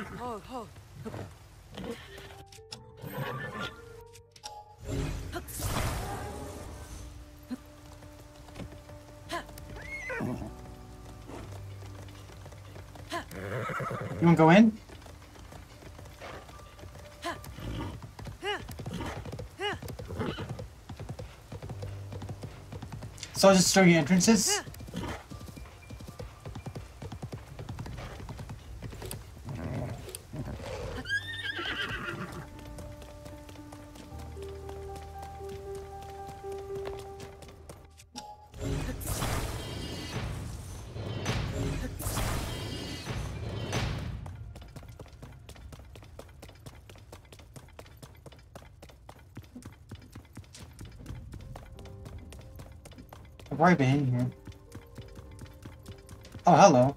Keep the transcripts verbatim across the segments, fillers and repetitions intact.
You wanna go in? So I'll just show you entrances. I've already been in here. Oh, hello.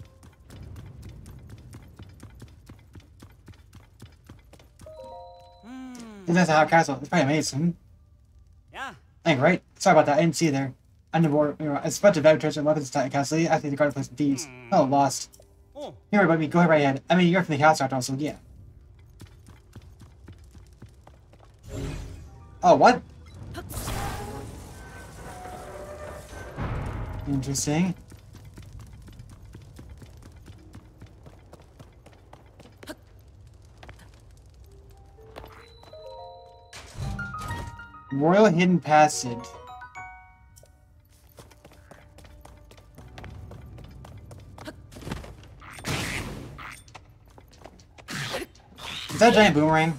This is a hot castle. It's probably amazing. Yeah. I think, right? Sorry about that. I didn't see you there. I never, you know, it's a bunch of treasure and weapons attack castle. I think the guard place some thieves. Oh, lost. Oh. Here, about me. Go ahead right ahead. I mean, you're from the castle after all, so yeah. Oh, what? Interesting. Royal Hidden Passage. Is that a giant boomerang?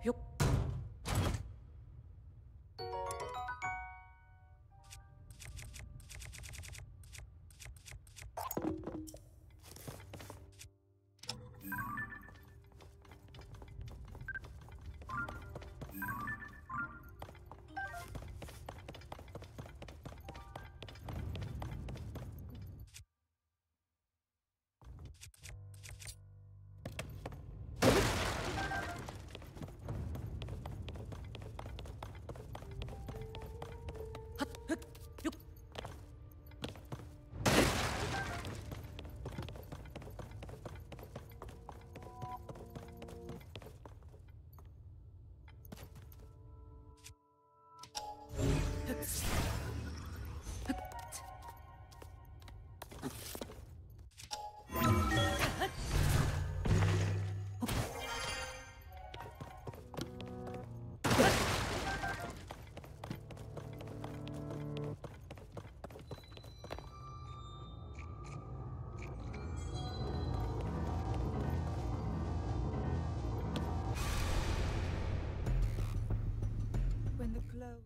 When the clothes.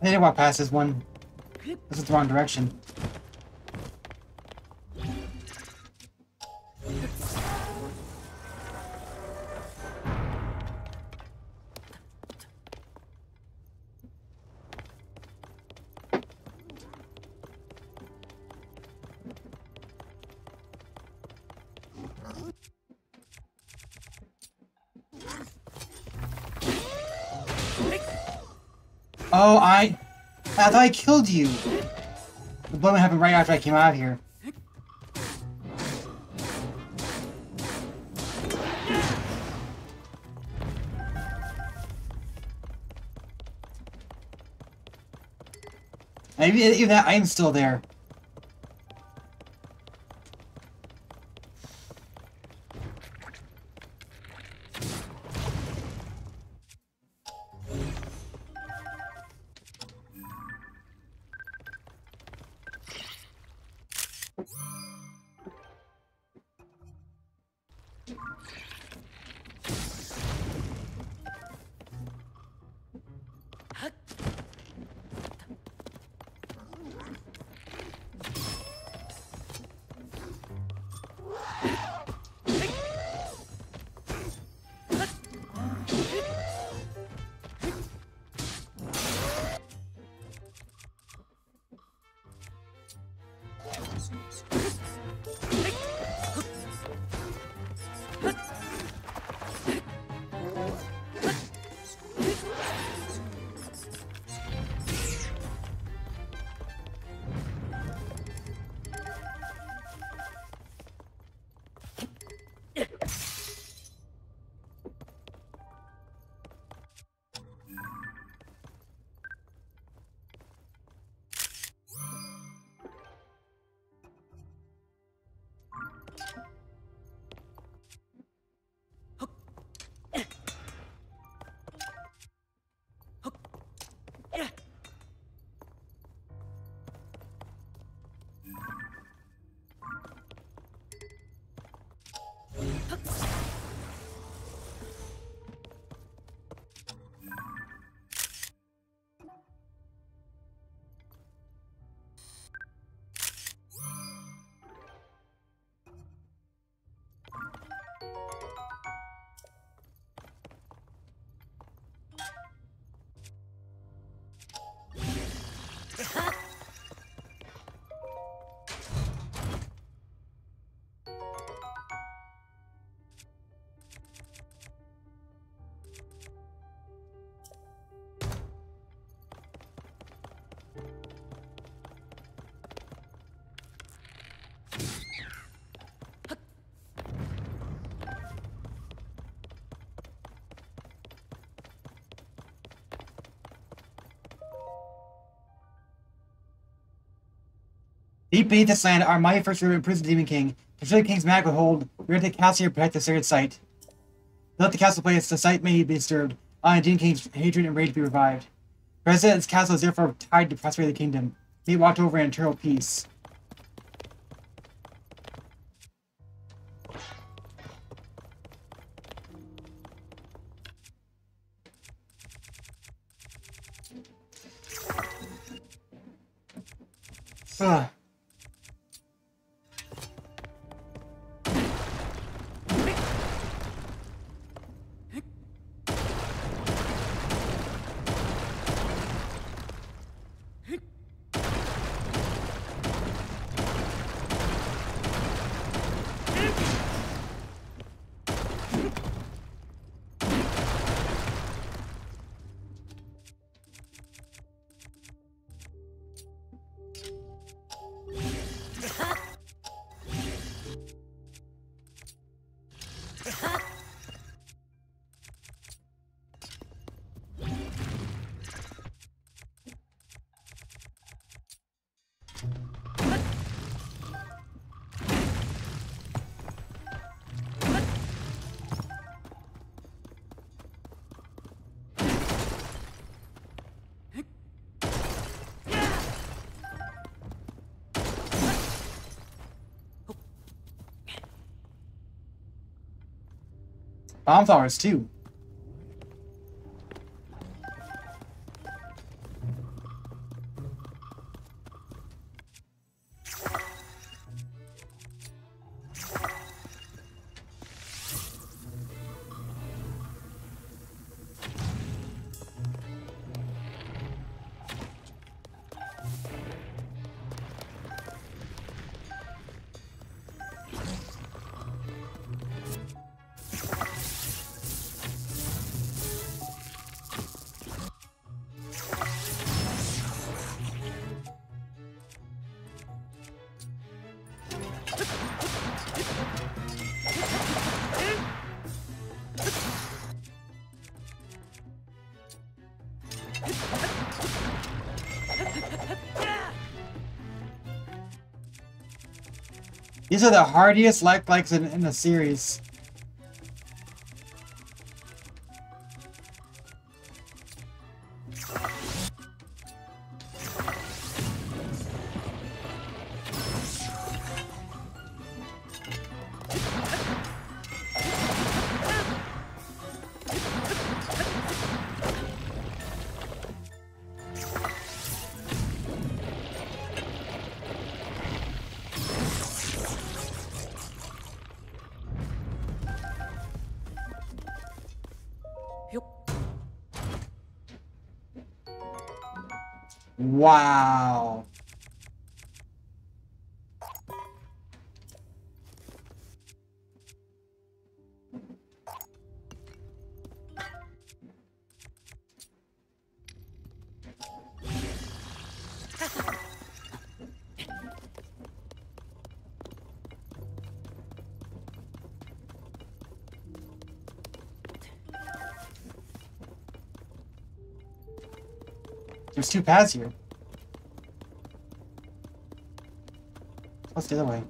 I didn't walk past this one. This is the wrong direction. Oh, I... I thought I killed you! The blow happened right after I came out of here. And even, even that, I am still there. Deep beneath this land, our mighty first ruler imprisoned the Demon King. To ensure the King's magic would hold, we are at the castle here to protect the sacred site. To let the castle place, the site may be disturbed. Ah, and Demon King's hatred and rage be revived. President's castle is therefore tied to prosperity of the kingdom. He walked over in eternal peace. Ugh. Bomb flowers too. These are the hardiest like likes in, in the series. Wow. There's two paths here. What's the other way?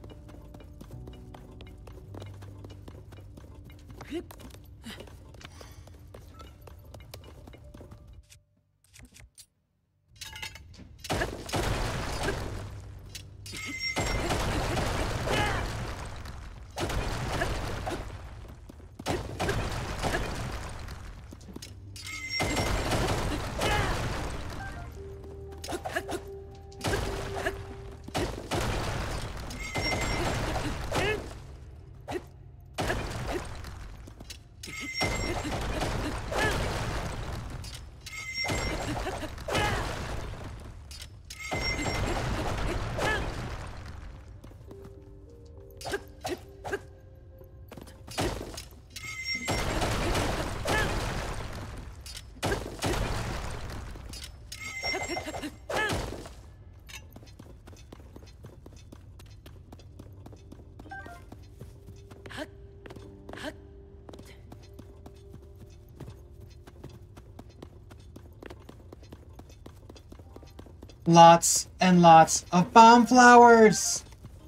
Lots and lots of bomb flowers!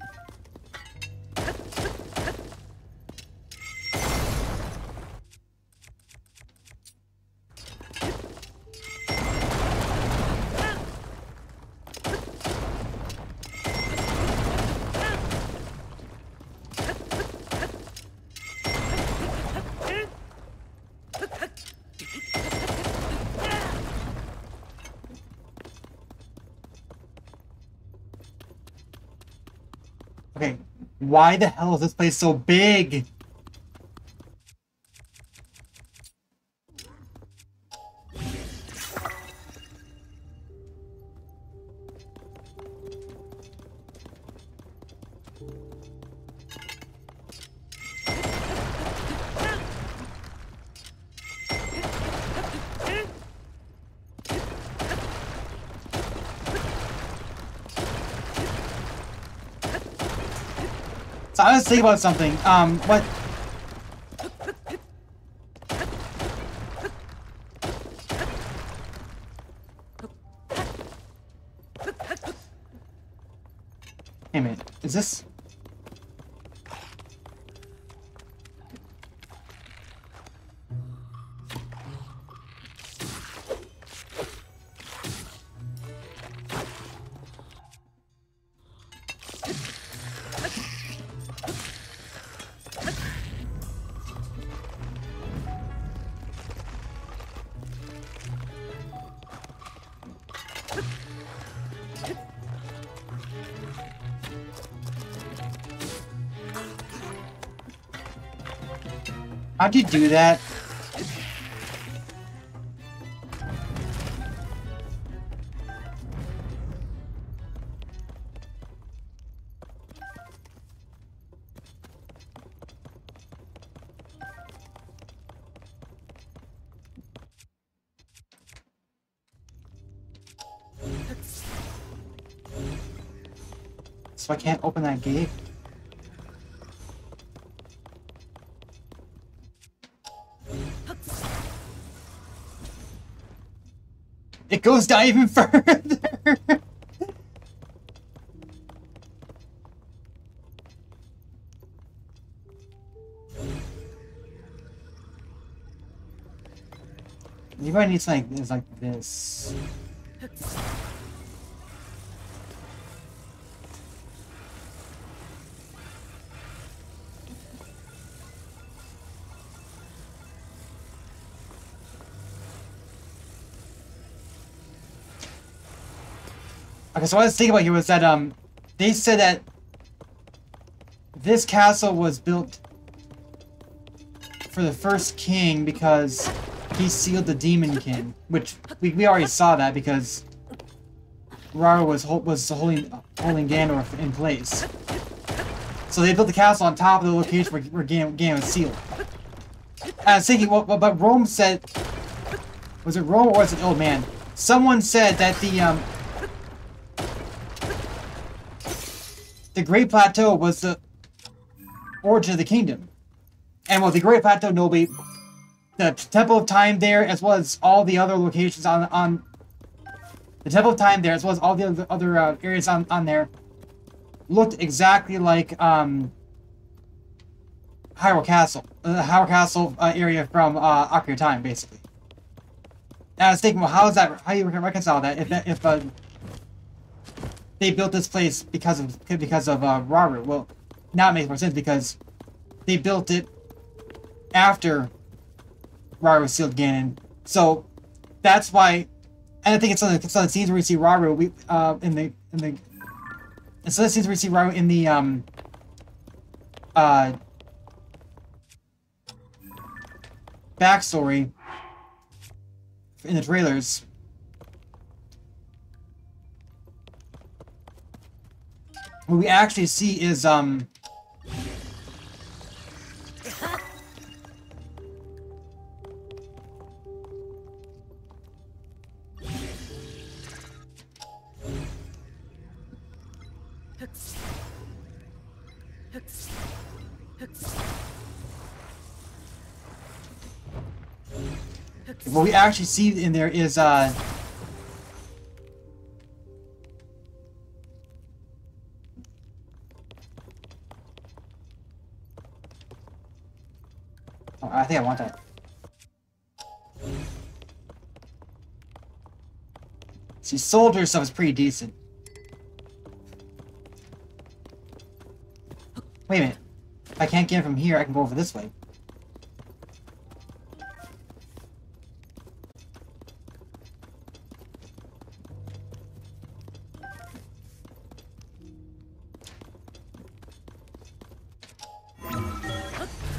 Okay, why the hell is this place so big? So I was thinking about something. Um, what? Hey, a minute. Is this? How'd you do that? So I can't open that gate? it goes down even further. You might need something that's like this. Okay, so what I was thinking about here was that um, they said that this castle was built for the first king because he sealed the Demon King, which we, we already saw that because Rara was was holding holding Ganondorf in place. So they built the castle on top of the location where, where Gan Ganon was sealed. And I was thinking, well, but Rome said, was it Rome or was it? Oh man, someone said that the um. The Great Plateau was the origin of the kingdom. And well, the Great Plateau, nobody, the Temple of Time there, as well as all the other locations on, on the Temple of Time there, as well as all the other, other uh, areas on, on there, looked exactly like um, Hyrule Castle. The Hyrule Castle uh, area from uh, Ocarina of Time, basically. And I was thinking, well, how is that, how do you reconcile that? If, that, if uh, they built this place because of because of uh, Rauru. Well, now it makes more sense because they built it after Rauru sealed Ganon. So that's why, and I think it's on the, it's on the scenes where we see Rauru. We uh in the in the and so the scenes where we see Rauru in the um uh backstory in the trailers. What we actually see is, um... what we actually see in there is, uh... Oh, I think I want that. See, soldier stuff is pretty decent. Wait a minute. If I can't get it from here, I can go over this way.